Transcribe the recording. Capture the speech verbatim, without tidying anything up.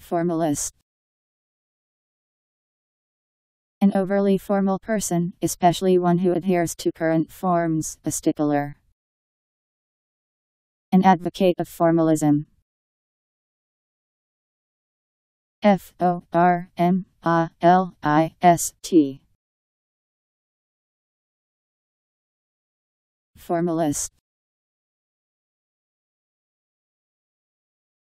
Formalist. An overly formal person, especially one who adheres to current forms, a stickler. An advocate of formalism. F O R M A L I S T. Formalist.